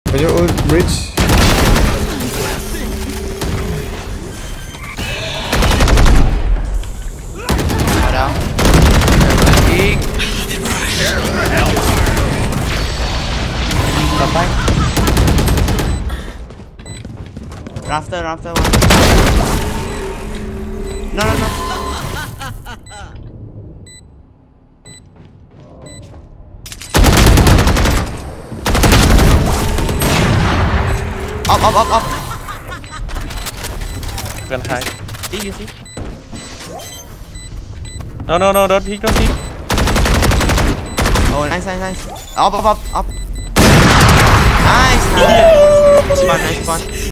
Can you ult bridge? Ở đâu? Yên. Cầm tay. Rafter one. No. Up. Gần hai. See. No, don't peek. Oh, nice. Up. Nice one.